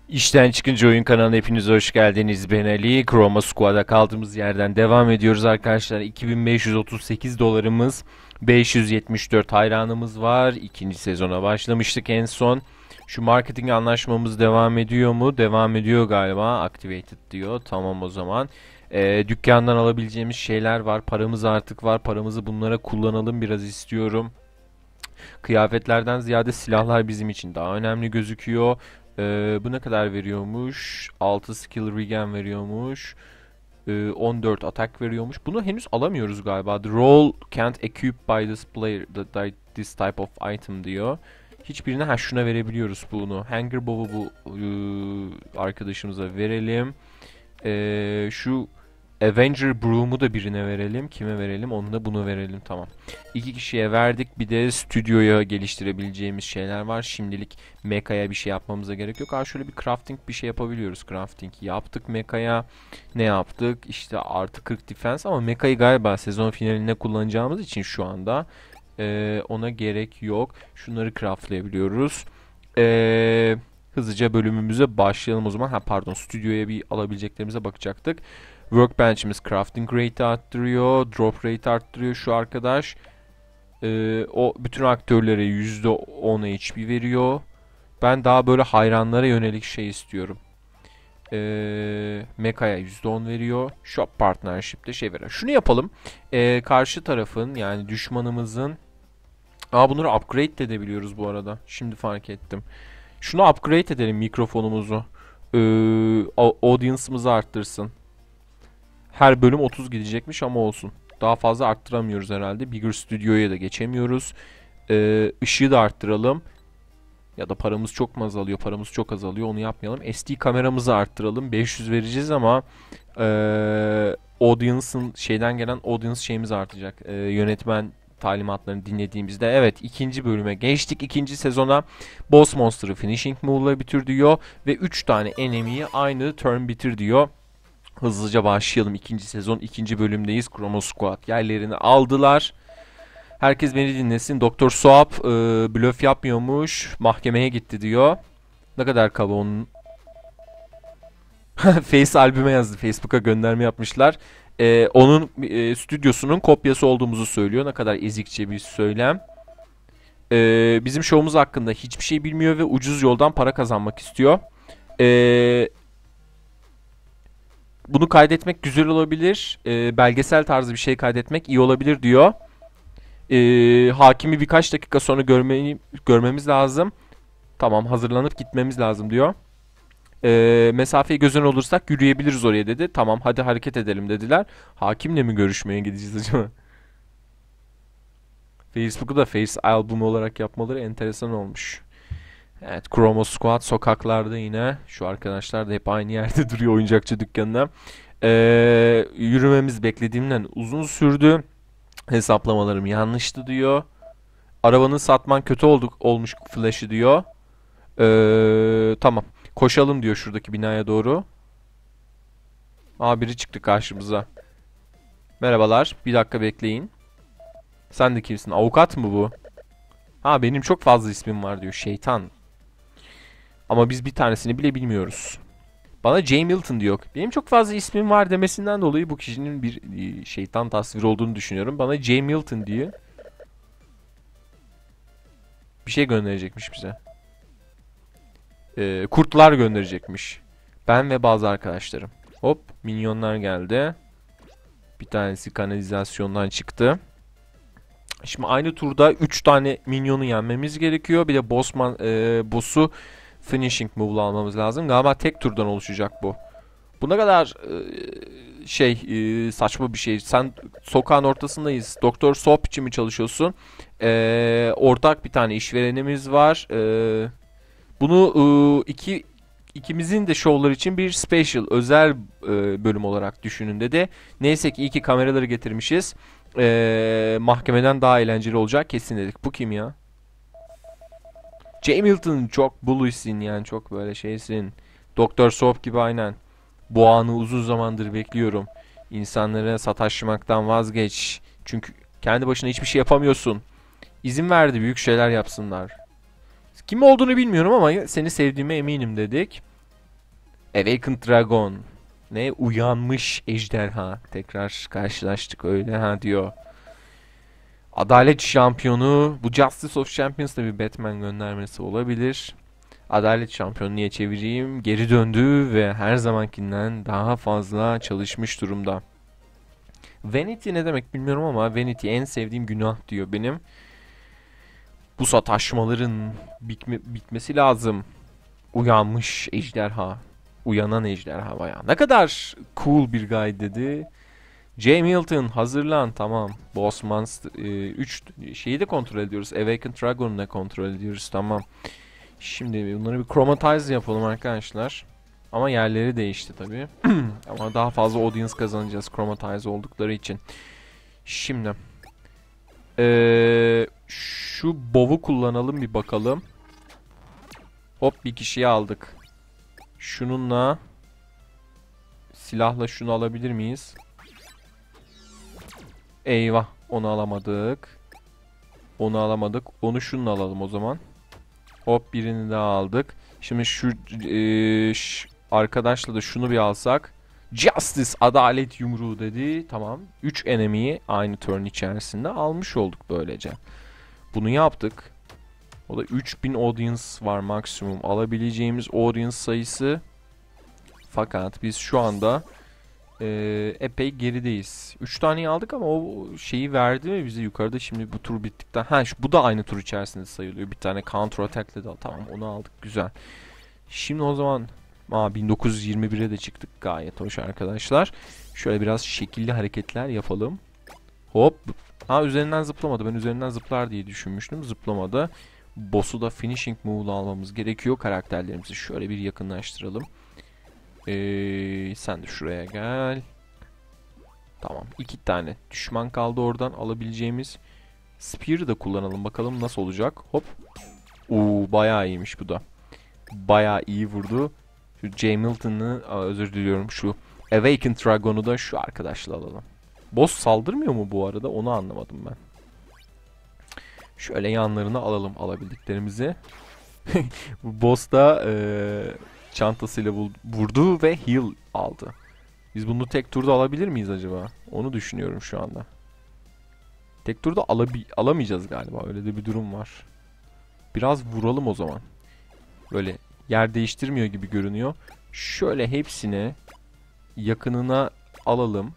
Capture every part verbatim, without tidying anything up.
İşten çıkınca oyun kanalına hepiniz hoş geldiniz. Ben Ali. Chroma Squad'a kaldığımız yerden devam ediyoruz arkadaşlar. iki bin beş yüz otuz sekiz dolarımız, beş yüz yetmiş dört hayranımız var. İkinci sezona başlamıştık en son. Şu marketing anlaşmamız devam ediyor mu? Devam ediyor galiba. Activated diyor. Tamam o zaman. Ee, dükkandan alabileceğimiz şeyler var. Paramız artık var. Paramızı bunlara kullanalım biraz istiyorum. Kıyafetlerden ziyade silahlar bizim için daha önemli gözüküyor. Ee, bu ne kadar veriyormuş? altı skill regen veriyormuş. Ee, on dört atak veriyormuş. Bunu henüz alamıyoruz galiba. The role can't equip by this player the, this type of item diyor. Hiçbirine ha şuna verebiliyoruz bunu. Hanger bow'u bu ıı, arkadaşımıza verelim. Ee, şu Avenger Broom'u da birine verelim. Kime verelim? Onu da bunu verelim. Tamam. İki kişiye verdik. Bir de stüdyoya geliştirebileceğimiz şeyler var. Şimdilik mekaya bir şey yapmamıza gerek yok. Aa, şöyle bir crafting bir şey yapabiliyoruz. Crafting yaptık mekaya. Ne yaptık? İşte artı kırk defense ama mekayı galiba sezon finalinde kullanacağımız için şu anda ee, ona gerek yok. Şunları craftlayabiliyoruz. Eee... Hızlıca bölümümüze başlayalım o zaman. Ha pardon, stüdyoya bir alabileceklerimize bakacaktık. Workbench'imiz crafting rate arttırıyor. Drop rate arttırıyor şu arkadaş. Ee, o bütün aktörlere yüzde on H P veriyor. Ben daha böyle hayranlara yönelik şey istiyorum. Ee, Meka'ya yüzde on veriyor. Shop Partnership'te şey veriyor. Şunu yapalım. Ee, karşı tarafın yani düşmanımızın... Aa, bunları upgrade de edebiliyoruz bu arada. Şimdi fark ettim. Şunu upgrade edelim mikrofonumuzu. Ee, audience'ımızı arttırsın. Her bölüm otuz gidecekmiş ama olsun. Daha fazla arttıramıyoruz herhalde. Bigger Studio'ya da geçemiyoruz. Ee, ışığı da arttıralım. Ya da paramız çok mu azalıyor? Paramız çok azalıyor. Onu yapmayalım. S D kameramızı arttıralım. beş yüz vereceğiz ama ee, audience'ın şeyden gelen audience şeyimiz artacak. Ee, yönetmen talimatlarını dinlediğimizde. Evet, ikinci bölüme geçtik. İkinci sezona Boss Monster'ı Finishing Move'la bitir diyor. Ve üç tane enemy'yi aynı turn bitir diyor. Hızlıca başlayalım. İkinci sezon ikinci bölümdeyiz. Chroma Squad yerlerini aldılar. Herkes beni dinlesin. Doktor Soap e, blöf yapmıyormuş. Mahkemeye gitti diyor. Ne kadar kaba onun. Face albüme yazdı. Facebook'a gönderme yapmışlar. E, onun e, stüdyosunun kopyası olduğumuzu söylüyor. Ne kadar ezikçe bir söylem. E, bizim şovumuz hakkında hiçbir şey bilmiyor ve ucuz yoldan para kazanmak istiyor. Eee... Bunu kaydetmek güzel olabilir. E, belgesel tarzı bir şey kaydetmek iyi olabilir diyor. E, hakimi birkaç dakika sonra görmeyi, görmemiz lazım. Tamam, hazırlanıp gitmemiz lazım diyor. E, mesafeyi göz önüne olursak yürüyebiliriz oraya dedi. Tamam, hadi hareket edelim dediler. Hakimle mi görüşmeye gideceğiz acaba? Facebook'u da Face albüm olarak yapmaları enteresan olmuş. Evet, Chroma Squad sokaklarda yine. Şu arkadaşlar da hep aynı yerde duruyor oyuncakçı dükkanında. Ee, yürümemiz beklediğimden uzun sürdü. Hesaplamalarım yanlıştı diyor. Arabanı satman kötü olduk olmuş flash'ı diyor. Ee, tamam. Koşalım diyor şuradaki binaya doğru. Aa, biri çıktı karşımıza. Merhabalar. Bir dakika bekleyin. Sen de kimsin? Avukat mı bu? Ha, benim çok fazla ismim var diyor. Şeytan. Ama biz bir tanesini bile bilmiyoruz. Bana J. Milton diyor. Benim çok fazla ismim var demesinden dolayı bu kişinin bir e, şeytan tasviri olduğunu düşünüyorum. Bana J. Milton diye bir şey gönderecekmiş bize. Ee, kurtlar gönderecekmiş. Ben ve bazı arkadaşlarım. Hop, minyonlar geldi. Bir tanesi kanalizasyondan çıktı. Şimdi aynı turda üç tane minyonu yenmemiz gerekiyor. Bir de bossman, e, boss'u finishing move'la almamız lazım. Galiba tek turdan oluşacak bu. Bu ne kadar e, şey e, saçma bir şey. Sen sokağın ortasındayız. Doktor Soap için mi çalışıyorsun? E, ortak bir tane işverenimiz var. E, bunu e, iki ikimizin de şovlar için bir special özel e, bölüm olarak düşünün dedi. Neyse ki iyi ki kameraları getirmişiz. E, mahkemeden daha eğlenceli olacak kesin dedik. Bu kim ya? J. Milton, çok bullysin yani, çok böyle şeysin. Doktor Soap gibi aynen. Bu anı uzun zamandır bekliyorum. İnsanlara sataşmaktan vazgeç. Çünkü kendi başına hiçbir şey yapamıyorsun. İzin verdi büyük şeyler yapsınlar. Kim olduğunu bilmiyorum ama seni sevdiğime eminim dedik. Awakened Dragon. Ne? Uyanmış ejderha. Tekrar karşılaştık öyle ha diyor. Adalet şampiyonu. Bu Justice of Champions da bir Batman göndermesi olabilir. Adalet şampiyonu niye çevireyim? Geri döndü ve her zamankinden daha fazla çalışmış durumda. Vanity ne demek bilmiyorum ama Vanity en sevdiğim günah diyor benim. Bu sataşmaların bitme, bitmesi lazım. Uyanmış ejderha. Uyanan ejderha bayağı. Ne kadar cool bir guy dedi. Jay Milton hazırlan tamam. Boss Monster üç şeyi de kontrol ediyoruz. Awakened Dragon'u da kontrol ediyoruz tamam. Şimdi bunları bir chromatize yapalım arkadaşlar. Ama yerleri değişti tabii. Ama daha fazla audience kazanacağız chromatize oldukları için. Şimdi ee, şu bow'u kullanalım bir bakalım. Hop bir kişiyi aldık. Şununla silahla şunu alabilir miyiz? Eyvah onu alamadık. Onu alamadık. Onu şununla alalım o zaman. Hop birini daha aldık. Şimdi şu e, ş, arkadaşla da şunu bir alsak. Justice adalet yumruğu dedi. Tamam. üç enemy'yi aynı turn içerisinde almış olduk böylece. Bunu yaptık. O da üç bin audience var maksimum. Alabileceğimiz audience sayısı. Fakat biz şu anda e, epey gerideyiz. üç taneyi aldık ama o şeyi verdi mi bize yukarıda şimdi bu tur bittikten. Ha şu, bu da aynı tur içerisinde sayılıyor. Bir tane counter attack'le de tamam onu aldık güzel. Şimdi o zaman aa, bin dokuz yüz yirmi bire de çıktık gayet hoş arkadaşlar. Şöyle biraz şekilli hareketler yapalım. Hop. Ha üzerinden zıplamadı. Ben üzerinden zıplar diye düşünmüştüm. Zıplamadı. Boss'u da finishing move'la almamız gerekiyor. Karakterlerimizi şöyle bir yakınlaştıralım. Ee, sen de şuraya gel. Tamam. iki tane düşman kaldı oradan alabileceğimiz. Spear'ı da kullanalım. Bakalım nasıl olacak. Hop. Uuu bayağı iyiymiş bu da. Bayağı iyi vurdu. Şu Jay Milton'ı özür diliyorum. Şu Awakened Dragon'u da şu arkadaşla alalım. Boss saldırmıyor mu bu arada? Onu anlamadım ben. Şöyle yanlarını alalım alabildiklerimizi. Bu boss da ee, çantasıyla vurdu ve heal aldı. Biz bunu tek turda alabilir miyiz acaba? Onu düşünüyorum şu anda. Tek turda alabi alamayacağız galiba. Öyle de bir durum var. Biraz vuralım o zaman. Böyle yer değiştirmiyor gibi görünüyor. Şöyle hepsini yakınına alalım.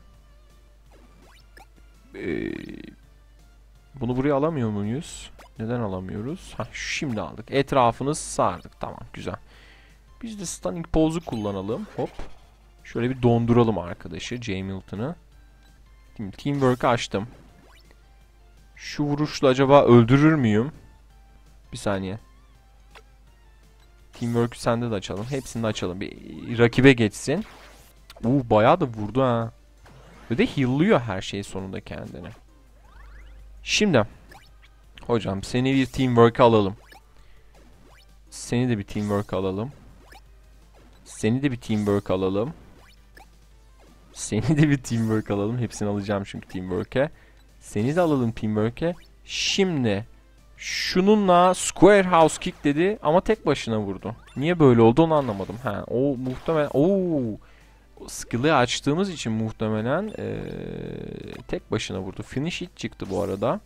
Ee, bunu buraya alamıyor muyuz? Neden alamıyoruz? Hah, şimdi aldık. Etrafını sardık. Tamam güzel. Biz de stunning pose'u kullanalım. Hop. Şöyle bir donduralım arkadaşı. Jay Milton'ı. Şimdi teamwork'ı açtım. Şu vuruşla acaba öldürür müyüm? Bir saniye. Teamwork'ü sende de açalım. Hepsini de açalım. Bir rakibe geçsin. Uuu bayağı da vurdu ha. Ve de heal'lıyor her şey sonunda kendini. Şimdi. Hocam seni bir teamwork'a alalım. Seni de bir teamwork alalım. Seni de bir teamwork alalım. Seni de bir teamwork alalım. Hepsini alacağım çünkü teamwork'e. Seni de alalım teamwork'e. Şimdi şununla Square House Kick dedi ama tek başına vurdu. Niye böyle oldu onu anlamadım. Ha, o muhtemelen ooo skill'i açtığımız için muhtemelen ee, tek başına vurdu. Finish hit çıktı bu arada.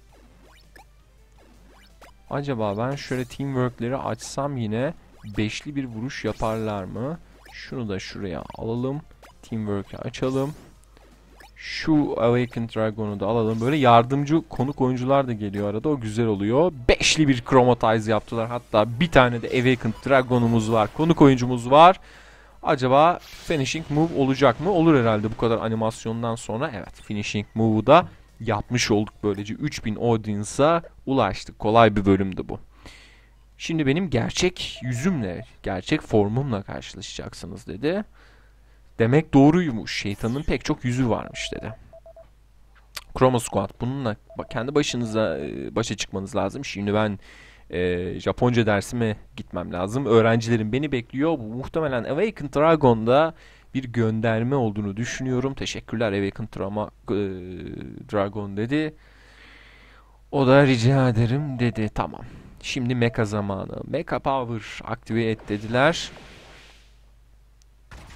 Acaba ben şöyle teamwork'leri açsam yine beşli bir vuruş yaparlar mı? Şunu da şuraya alalım. Teamwork'ı açalım. Şu Awakened Dragon'u da alalım. Böyle yardımcı konuk oyuncular da geliyor arada. O güzel oluyor. Beşli bir chromatize yaptılar. Hatta bir tane de Awakened Dragon'umuz var. Konuk oyuncumuz var. Acaba finishing move olacak mı? Olur herhalde bu kadar animasyondan sonra. Evet, finishing move'u da yapmış olduk böylece. üç bin audience'a ulaştık. Kolay bir bölümdü bu. Şimdi benim gerçek yüzümle, gerçek formumla karşılaşacaksınız dedi. Demek doğruymuş. Şeytanın pek çok yüzü varmış dedi. Chroma Squad. Bununla kendi başınıza başa çıkmanız lazım. Şimdi ben e, Japonca dersime gitmem lazım. Öğrencilerim beni bekliyor. Bu muhtemelen Awakened Dragon'da bir gönderme olduğunu düşünüyorum. Teşekkürler Awakened Drama, e, Dragon dedi. O da rica ederim dedi. Tamam. Şimdi mecha zamanı. Mecha Power aktive et dediler.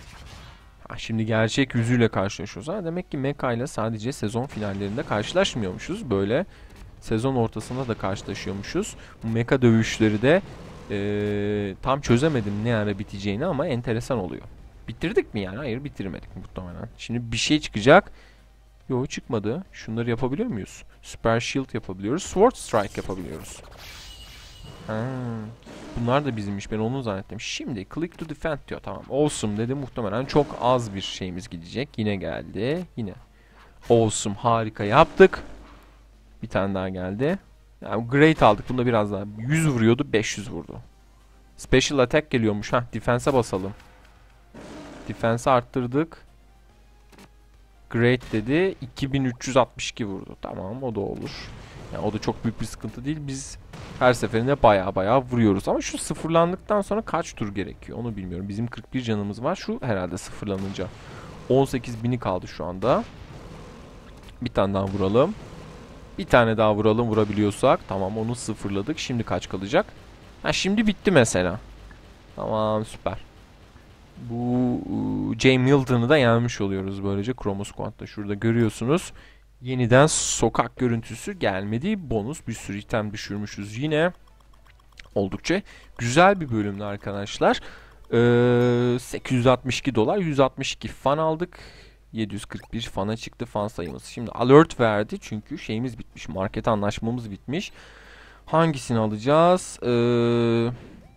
Ha, şimdi gerçek yüzüyle karşılaşıyoruz. Ha, demek ki Mecha ile sadece sezon finallerinde karşılaşmıyormuşuz. Böyle sezon ortasında da karşılaşıyormuşuz. Bu Mecha dövüşleri de ee, tam çözemedim ne ara biteceğini ama enteresan oluyor. Bitirdik mi yani? Hayır, bitirmedik muhtemelen. Şimdi bir şey çıkacak. Yok, çıkmadı. Şunları yapabiliyor muyuz? Super Shield yapabiliyoruz. Sword Strike yapabiliyoruz. Ha, bunlar da bizimmiş. Ben onu zannettim. Şimdi Click to Defend diyor. Tamam. Awesome dedi. Muhtemelen çok az bir şeyimiz gidecek. Yine geldi. Yine. Awesome. Harika yaptık. Bir tane daha geldi. Yani Great aldık. Bunda biraz daha. yüz vuruyordu. beş yüz vurdu. Special Attack geliyormuş. Hah. Defense'e basalım. Defense'i arttırdık. Great dedi. iki bin üç yüz altmış iki vurdu. Tamam, o da olur. Yani o da çok büyük bir sıkıntı değil. Biz her seferinde baya baya vuruyoruz. Ama şu sıfırlandıktan sonra kaç tur gerekiyor onu bilmiyorum. Bizim kırk bir canımız var. Şu herhalde sıfırlanınca. on sekiz bini kaldı şu anda. Bir tane daha vuralım. Bir tane daha vuralım vurabiliyorsak. Tamam, onu sıfırladık. Şimdi kaç kalacak? Ha, şimdi bitti mesela. Tamam, süper. Bu Jay Milton'ı da yenmiş oluyoruz böylece Chroma Squad'da. Şurada görüyorsunuz. Yeniden sokak görüntüsü gelmedi. Bonus bir sürü item düşürmüşüz yine. Oldukça güzel bir bölümdü arkadaşlar. Ee, sekiz yüz altmış iki dolar, yüz altmış iki fan aldık. yedi yüz kırk bir fana çıktı fan sayımız. Şimdi alert verdi çünkü şeyimiz bitmiş. Market anlaşmamız bitmiş. Hangisini alacağız? Eee...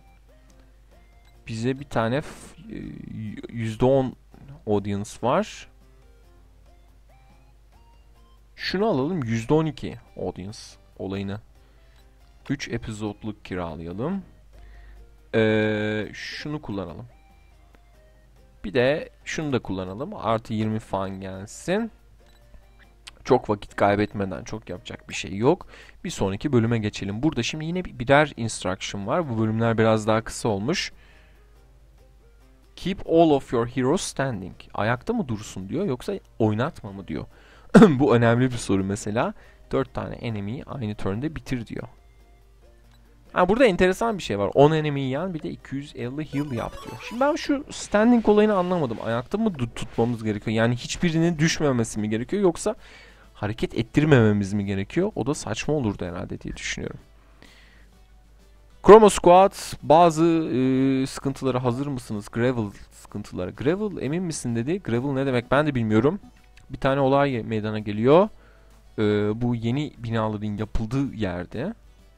Bize bir tane yüzde on audience var. Şunu alalım, yüzde on iki audience olayını. üç epizodluk kiralayalım. Ee, şunu kullanalım. Bir de şunu da kullanalım. Artı yirmi fan gelsin. Çok vakit kaybetmeden çok yapacak bir şey yok. Bir sonraki bölüme geçelim. Burada şimdi yine birer instruction var. Bu bölümler biraz daha kısa olmuş. Keep all of your heroes standing. Ayakta mı dursun diyor yoksa oynatma mı diyor. Bu önemli bir soru mesela. dört tane enemy'yi aynı turn'de bitir diyor. Ha, burada enteresan bir şey var. on enemy'yi yen bir de iki yüz elli heal yap diyor. Şimdi ben şu standing olayını anlamadım. Ayakta mı tutmamız gerekiyor? Yani hiçbirinin düşmemesi mi gerekiyor yoksa hareket ettirmememiz mi gerekiyor? O da saçma olurdu herhalde diye düşünüyorum. Chroma Squad, bazı e, sıkıntılara hazır mısınız? Gravel sıkıntıları. Gravel emin misin dedi. Gravel ne demek ben de bilmiyorum. Bir tane olay meydana geliyor. E, bu yeni binaların yapıldığı yerde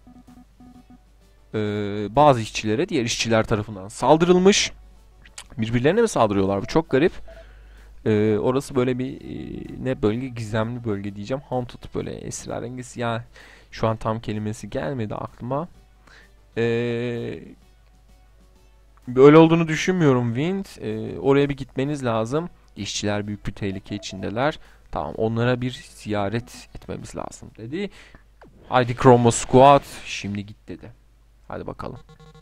e, bazı işçilere diğer işçiler tarafından saldırılmış. Birbirlerine mi saldırıyorlar? Bu çok garip. E, orası böyle bir e, ne bölge? Gizemli bölge diyeceğim. Haunted, böyle esrarengiz. Ya şu an tam kelimesi gelmedi aklıma. Ee, böyle olduğunu düşünmüyorum Wind. Ee, oraya bir gitmeniz lazım. İşçiler büyük bir tehlike içindeler. Tamam, onlara bir ziyaret etmemiz lazım dedi. Haydi Chroma Squad, şimdi git dedi. Hadi bakalım.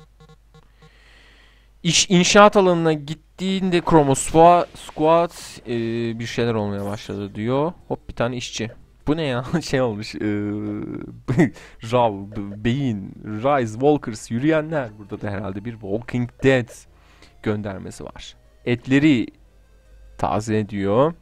İş inşaat alanına gittiğinde Chroma Squad e, bir şeyler olmaya başladı diyor. Hop, bir tane işçi. Bu ne ya? Şey olmuş. Ee, Rav, beyin, Rise, Walkers, yürüyenler. Burada da herhalde bir Walking Dead göndermesi var. Etleri taze ediyor.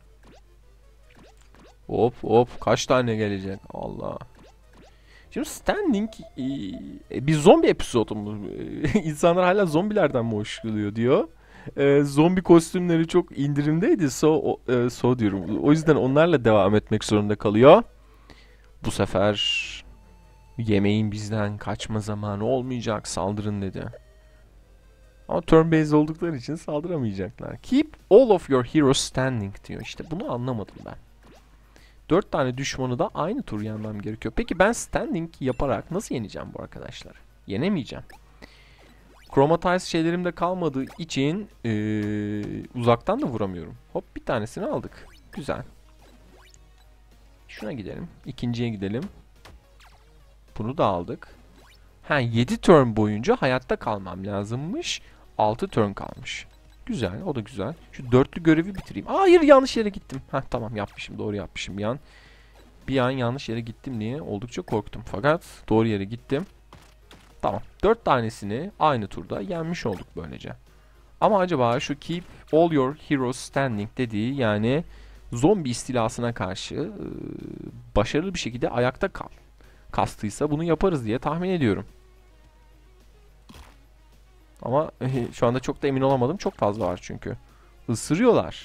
Hop hop, kaç tane gelecek? Allah. Şimdi Standing e, bir zombi epizodu mu? İnsanlar hala zombilerden mi hoşlanıyor diyor. E, zombi kostümleri çok indirimdeydi. So, o, e, so diyorum. O yüzden onlarla devam etmek zorunda kalıyor. Bu sefer yemeğin bizden kaçma zamanı olmayacak. Saldırın dedi. Ama turn based oldukları için saldıramayacaklar. Keep all of your heroes standing diyor. İşte bunu anlamadım ben. Dört tane düşmanı da aynı tur yenmem gerekiyor. Peki ben standing yaparak nasıl yeneceğim bu arkadaşlar? Yenemeyeceğim. Chromatize şeylerim de kalmadığı için ee, uzaktan da vuramıyorum. Hop, bir tanesini aldık. Güzel. Şuna gidelim. İkinciye gidelim. Bunu da aldık. Ha, yedi turn boyunca hayatta kalmam lazımmış. altı turn kalmış. Güzel, o da güzel. Şu dörtlü görevi bitireyim. Aa, hayır, yanlış yere gittim. Ha, tamam, yapmışım, doğru yapmışım bir an. Bir an yanlış yere gittim diye oldukça korktum. Fakat doğru yere gittim. Tamam. Dört tanesini aynı turda yenmiş olduk böylece. Ama acaba şu keep all your heroes standing dediği, yani zombi istilasına karşı e, başarılı bir şekilde ayakta kal kastıysa bunu yaparız diye tahmin ediyorum. Ama e, şu anda çok da emin olamadım. Çok fazla var çünkü. Isırıyorlar.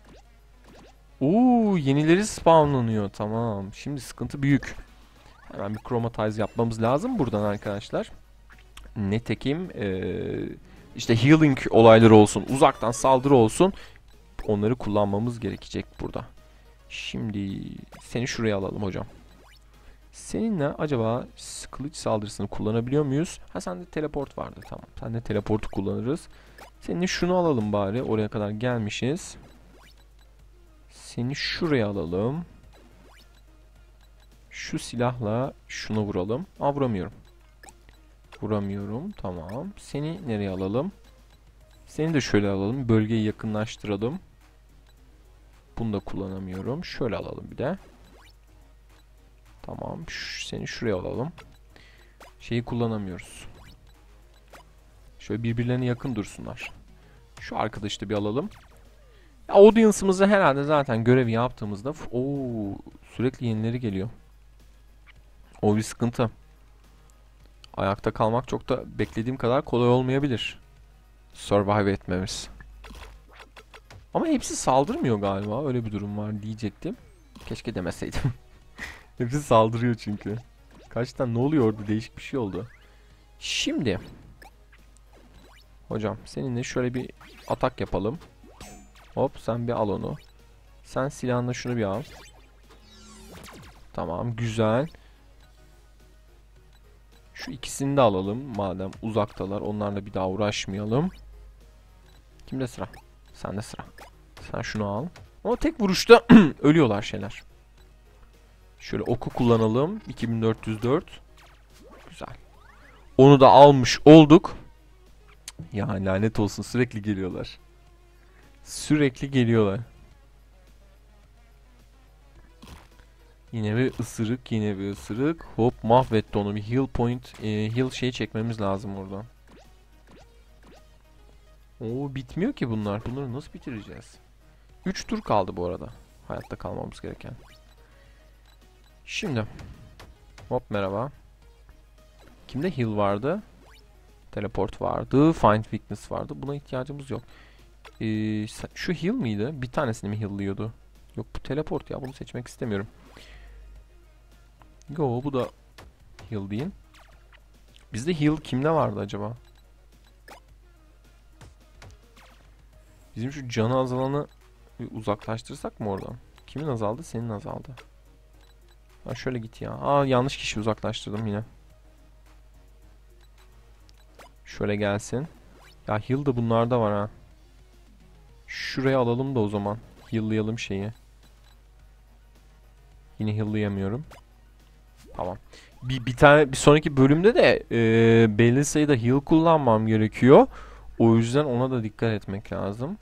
Uuu, yenileri spawnlanıyor. Tamam. Şimdi sıkıntı büyük. Hemen bir chromatize yapmamız lazım buradan arkadaşlar. Netekim ee, işte healing olayları olsun, uzaktan saldırı olsun, onları kullanmamız gerekecek burada. Şimdi seni şuraya alalım hocam. Seninle acaba kılıç saldırısını kullanabiliyor muyuz? Ha, sende teleport vardı, tamam. Sende teleportu kullanırız. Seninle şunu alalım bari, oraya kadar gelmişiz. Seni şuraya alalım. Şu silahla şunu vuralım. Aa, vuramıyorum. Vuramıyorum. Tamam. Seni nereye alalım? Seni de şöyle alalım. Bölgeyi yakınlaştıralım. Bunu da kullanamıyorum. Şöyle alalım bir de. Tamam. Ş seni şuraya alalım. Şeyi kullanamıyoruz. Şöyle birbirlerine yakın dursunlar. Şu arkadaşı da bir alalım. Ya, audience'ımızı herhalde zaten görevi yaptığımızda ooo, sürekli yenileri geliyor. O bir sıkıntı. Ayakta kalmak çok da beklediğim kadar kolay olmayabilir. Survive etmemiz. Ama hepsi saldırmıyor galiba. Öyle bir durum var diyecektim. Keşke demeseydim. Hepsi saldırıyor çünkü. Kaçtan ne oluyor orada? Değişik bir şey oldu. Şimdi. Hocam seninle şöyle bir atak yapalım. Hop, sen bir al onu. Sen silahınla şunu bir al. Tamam, güzel. Şu ikisini de alalım. Madem uzaktalar, onlarla bir daha uğraşmayalım. Kimde sıra? Sende sıra. Sen şunu al. Ama tek vuruşta ölüyorlar şeyler. Şöyle oku kullanalım. iki bin dört yüz dört. Güzel. Onu da almış olduk. Ya lanet olsun, sürekli geliyorlar. Sürekli geliyorlar. Yine bir ısırık, yine bir ısırık. Hop, mahvetti onu. Bir heal point, e, heal şey çekmemiz lazım oradan. Oo, bitmiyor ki bunlar. Bunları nasıl bitireceğiz? üç tur kaldı bu arada. Hayatta kalmamız gereken. Şimdi. Hop, merhaba. Kimde heal vardı? Teleport vardı. Find weakness vardı. Buna ihtiyacımız yok. Ee, şu heal miydi? Bir tanesini mi heal'lıyordu? Yok, bu teleport ya. Bunu seçmek istemiyorum. Yo, bu da heal değil. Bizde heal kimde vardı acaba? Bizim şu canı azalanı bir uzaklaştırsak mı oradan? Kimin azaldı? Senin azaldı. Ha, şöyle git ya. Aa, yanlış kişi uzaklaştırdım yine. Şöyle gelsin. Ya heal da bunlarda var ha. Şuraya alalım da o zaman. Heal'layalım şeyi. Yine heal'layamıyorum. Tamam. Bir, bir tane bir sonraki bölümde de e, belli sayıda heal kullanmam gerekiyor. O yüzden ona da dikkat etmek lazım.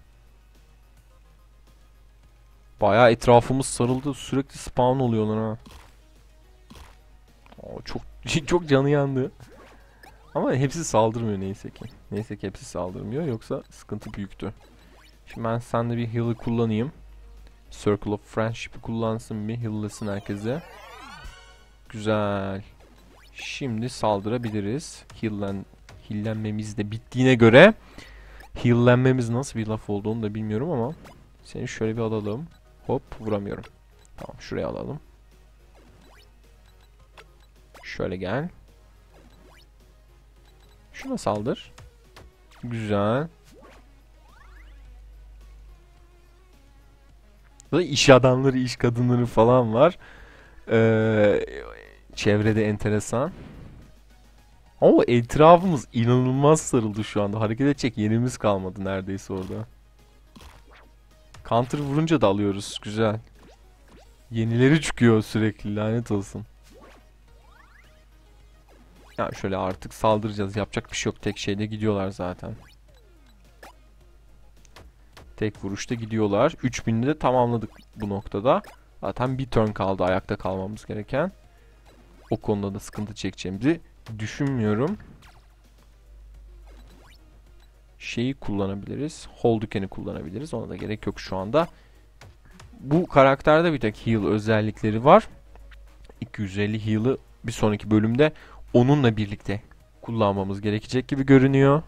Bayağı etrafımız sarıldı. Sürekli spawn oluyorlar ha. Oo, çok çok canı yandı. Ama hepsi saldırmıyor neyse ki. Neyse ki hepsi saldırmıyor. Yoksa sıkıntı büyüktü. Şimdi ben sende bir heal'ı kullanayım. Circle of Friendship'i kullansın, bir heal'lasın herkese. Güzel. Şimdi saldırabiliriz. Heal'len, heal'lenmemiz de bittiğine göre. Heal'lenmemiz nasıl bir laf olduğunu da bilmiyorum ama. Seni şöyle bir alalım. Hop, vuramıyorum. Tamam, şuraya alalım. Şöyle gel. Şuna saldır. Güzel. Burada iş adamları, iş kadınları falan var. Ee, çevrede enteresan. Ama etrafımız inanılmaz sarıldı şu anda. Hareket edecek yerimiz kalmadı neredeyse orada. Counter vurunca da alıyoruz. Güzel. Yenileri çıkıyor sürekli. Lanet olsun. Ya şöyle artık saldıracağız. Yapacak bir şey yok. Tek şeyde gidiyorlar zaten. Tek vuruşta gidiyorlar. üç bin'i de tamamladık bu noktada. Zaten bir turn kaldı ayakta kalmamız gereken. O konuda da sıkıntı çekeceğimizi düşünmüyorum. şeyi kullanabiliriz. Holdouken'i kullanabiliriz. Ona da gerek yok şu anda. Bu karakterde bir tek heal özellikleri var. iki yüz elli heal'ı bir sonraki bölümde onunla birlikte kullanmamız gerekecek gibi görünüyor.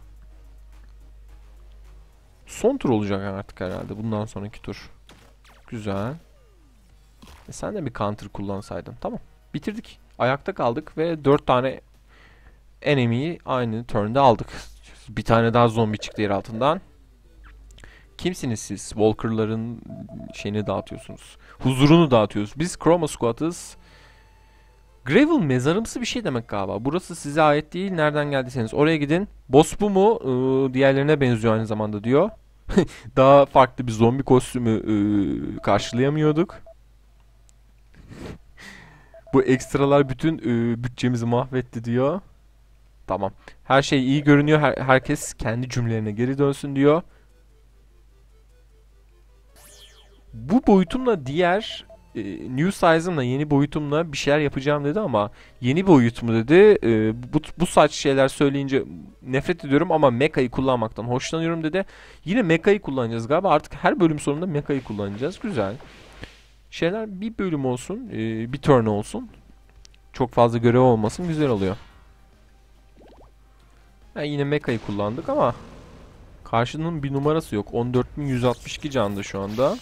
Son tur olacak artık herhalde. Bundan sonraki tur. Güzel. E sen de bir counter kullansaydın. Tamam. Bitirdik. Ayakta kaldık ve dört tane enemy'yi aynı turn'da aldık. Bir tane daha zombi çıktı yer altından. Kimsiniz siz? Walker'ların şeyini dağıtıyorsunuz. Huzurunu dağıtıyoruz. Biz Chroma Squad'ız. Gravel mezarımsı bir şey demek galiba. Burası size ait değil. Nereden geldiyseniz oraya gidin. Boss bu mu? Ee, diğerlerine benziyor aynı zamanda diyor. Daha farklı bir zombi kostümü e, karşılayamıyorduk. Bu ekstralar bütün e, bütçemizi mahvetti diyor. Tamam. Her şey iyi görünüyor. Her, herkes kendi cümlelerine geri dönsün diyor. Bu boyutumla diğer e, New Size'ımla yeni boyutumla bir şeyler yapacağım dedi ama yeni boyut mu dedi. E, bu, bu saç şeyler söyleyince nefret ediyorum ama mecha'yı kullanmaktan hoşlanıyorum dedi. Yine mecha'yı kullanacağız galiba. Artık her bölüm sonunda mecha'yı kullanacağız. Güzel. Şeyler bir bölüm olsun, e, bir turn olsun. Çok fazla görev olmasın. Güzel oluyor. Yani yine mecha'yı kullandık ama karşının bir numarası yok. on dört bin yüz altmış iki canda şu anda.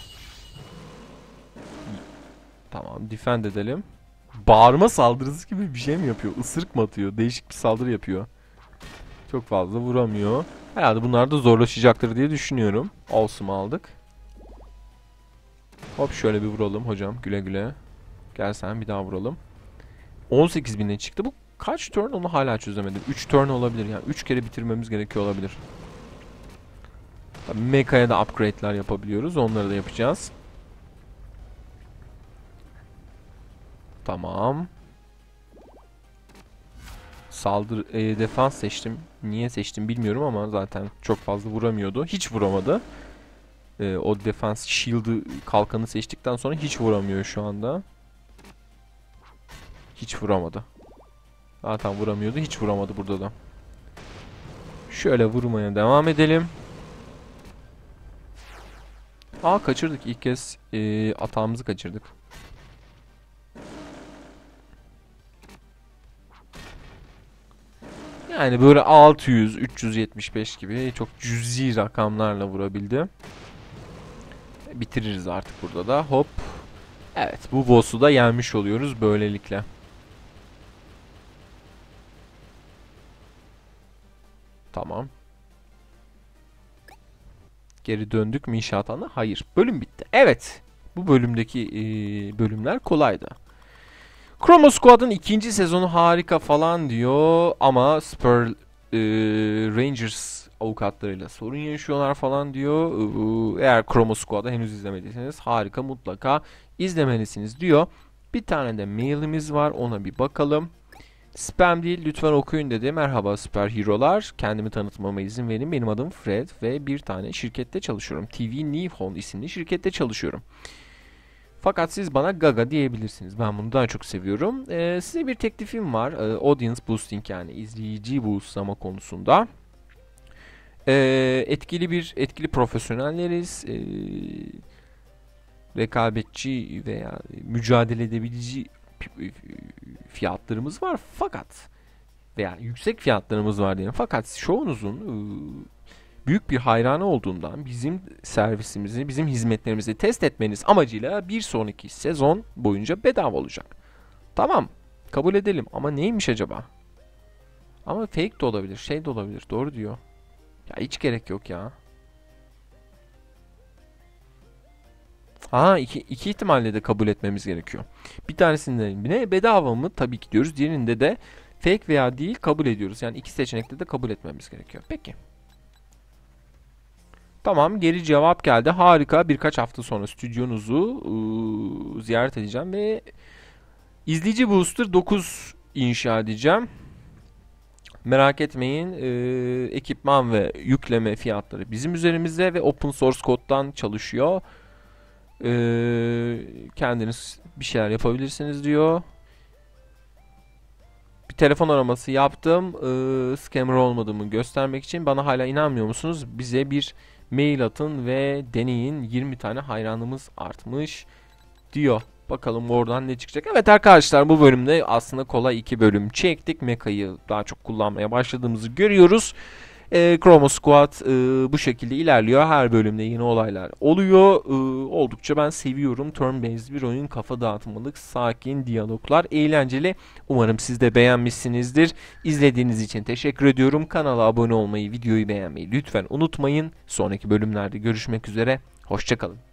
Tamam, defend edelim. Bağırma saldırısı gibi bir şey mi yapıyor? Isırık mı atıyor? Değişik bir saldırı yapıyor. Çok fazla vuramıyor. Herhalde bunlar da zorlaşacaktır diye düşünüyorum. Awesome aldık. Hop şöyle bir vuralım hocam. Güle güle. Gel sen bir daha vuralım. on sekiz bine çıktı. Bu kaç turn onu hala çözemedim. üç turn olabilir. Yani üç kere bitirmemiz gerekiyor olabilir. Mecha'ya da upgrade'ler yapabiliyoruz. Onları da yapacağız. Tamam. Saldırı, e, defans seçtim. Niye seçtim bilmiyorum ama zaten çok fazla vuramıyordu. Hiç vuramadı. E, o defans shield'ı kalkanı seçtikten sonra hiç vuramıyor şu anda. Hiç vuramadı. Zaten vuramıyordu. Hiç vuramadı burada da. Şöyle vurmaya devam edelim. Aa kaçırdık. İlk kez e, atağımızı kaçırdık. Yani böyle altı yüz, üç yüz yetmiş beş gibi çok cüzi rakamlarla vurabildi. Bitiririz artık burada da. Hop. Evet, bu boss'u da yenmiş oluyoruz böylelikle. Tamam. Geri döndük mü inşaatına? Hayır. Bölüm bitti. Evet. Bu bölümdeki e, bölümler kolaydı. Chroma Squad'ın ikinci sezonu harika falan diyor ama Spur e, Rangers avukatlarıyla sorun yaşıyorlar falan diyor. E, eğer Chroma Squad'ı henüz izlemediyseniz harika, mutlaka izlemelisiniz diyor. Bir tane de mailimiz var, ona bir bakalım. Spam değil, lütfen okuyun dedi. Merhaba süper hero'lar. Kendimi tanıtmama izin verin. Benim adım Fred ve bir tane şirkette çalışıyorum. T V Nihon isimli şirkette çalışıyorum. Fakat siz bana Gaga diyebilirsiniz. Ben bunu daha çok seviyorum. Ee, size bir teklifim var. Ee, audience boosting, yani izleyici boostlama konusunda. Ee, etkili bir etkili profesyonelleriz. Ee, rekabetçi veya mücadele edebilici fiyatlarımız var. Fakat veya yüksek fiyatlarımız var diyelim. Fakat şovunuzun büyük bir hayranı olduğundan bizim servisimizi, bizim hizmetlerimizi test etmeniz amacıyla bir sonraki sezon boyunca bedava olacak. Tamam, kabul edelim ama neymiş acaba? Ama fake de olabilir, şey de olabilir. Doğru diyor. Ya hiç gerek yok ya. Ha, iki, iki ihtimalle de kabul etmemiz gerekiyor. Bir tanesinde ne bedava mı? Tabii ki diyoruz. Diğerinde de fake veya değil kabul ediyoruz. Yani iki seçenekte de kabul etmemiz gerekiyor. Peki. Tamam, geri cevap geldi. Harika. Birkaç hafta sonra stüdyonuzu ıı, ziyaret edeceğim ve izleyici booster dokuz inşa edeceğim. Merak etmeyin. Ee, ekipman ve yükleme fiyatları bizim üzerimizde ve open source koddan çalışıyor. Ee, kendiniz bir şeyler yapabilirsiniz diyor. Bir telefon araması yaptım. Ee, scammer olmadığımı göstermek için. Bana hala inanmıyor musunuz? Bize bir mail atın ve deneyin. yirmi tane hayranımız artmış diyor. Bakalım oradan ne çıkacak. Evet arkadaşlar, bu bölümde aslında kolay iki bölüm çektik. Meka'yı daha çok kullanmaya başladığımızı görüyoruz. E, Chroma Squad e, bu şekilde ilerliyor. Her bölümde yeni olaylar oluyor. E, oldukça ben seviyorum. Turn-based bir oyun, kafa dağıtmalık, sakin diyaloglar, eğlenceli. Umarım siz de beğenmişsinizdir. İzlediğiniz için teşekkür ediyorum. Kanala abone olmayı, videoyu beğenmeyi lütfen unutmayın. Sonraki bölümlerde görüşmek üzere. Hoşça kalın.